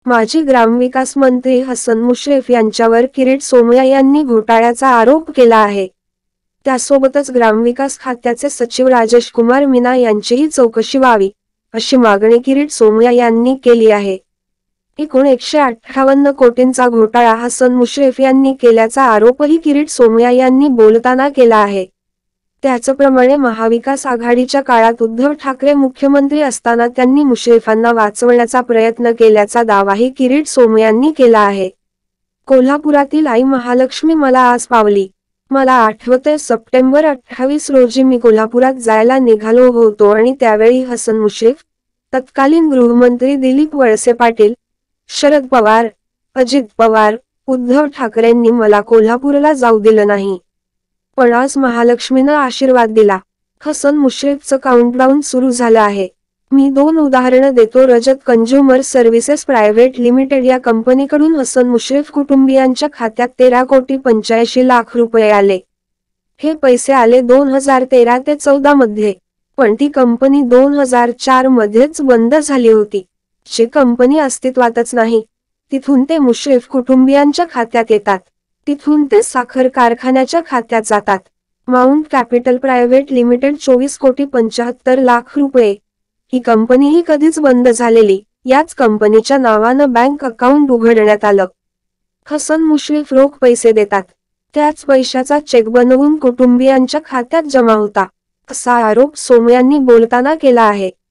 माजी ग्रामविकास मंत्री हसन मुश्रीफ यांच्यावर किरीट सोमय्या यांनी घोटाळ्याचा आरोप केला आहे। त्यासोबतच ग्रामविकास खात्याचे सचिव राजेश कुमार मीना यांचीही चौकशी व्हावी, अशी मागणी किरीट सोमय्या यांनी केली आहे। एकूण 158 कोटींचा घोटाळा हसन मुश्रीफ यांनी केल्याचा आरोपही किरीट सोमय्या यांनी बोलताना केला आहे। त्याचप्रमाणे महाविकास आघाडीच्या काळात उद्धव ठाकरे मुख्यमंत्री असताना त्यांनी मुश्रीफांना वाचवण्याचा प्रयत्न केल्याचा दावाही किरीट सोमय्यांनी केला आहे। कोल्हापुरातील आई महालक्ष्मी मला आज पावली। मला आठवतंय, सप्टेंबर 28 रोजी मी कोल्हापुरात जायला निघालो होतो आणि त्यावेळी हसन मुश्रीफ, तत्कालीन गृहमंत्री दिलीप वळसे पाटील, शरद पवार, अजित पवार, उद्धव ठाकरेंनी मला कोल्हापूरला जाऊ दिलं नाही। पण आज महालक्ष्मीनं आशीर्वाद दिला। हसन मुश्रीफचं काउंटडाऊन सुरू झालं आहे। मी 2 उदाहरणं देतो। Rajat consumer services private limited या कंपनीकडून हसन मुश्रीफ कुटुंबियांच्या खात्यात 13 कोटी 85 लाख रुपये आले। हे पैसे आले 2013 ते 14 मध्ये, पण ती कंपनी 2004 मध्येच बंद झाली होती। जी कंपनी अस्तित्वातच नाही, तिथून ते मुश्रीफ कुटुंबियांच्या खात्यात येतात, तिथून ते साखर कारखान्याच्या खात्यात जातात। माउंट कॅपिटल प्रायव्हेट लिमिटेड 24 कोटी 75 लाख रुपये, ही कंपनीही कधीच बंद झालेली, याच कंपनीच्या नावानं बँक अकाउंट उघडण्यात आलं। हसन मुश्रीफ रोख पैसे देतात, त्याच पैशाचा चेक बनवून कुटुंबियांच्या खात्यात जमा होता, असा आरोप सोमय्यांनी बोलताना केला आहे।